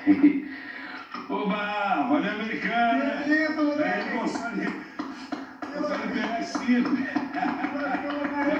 Oba, valeu, americana. Que lindo, moleque. Gonçalo PS5.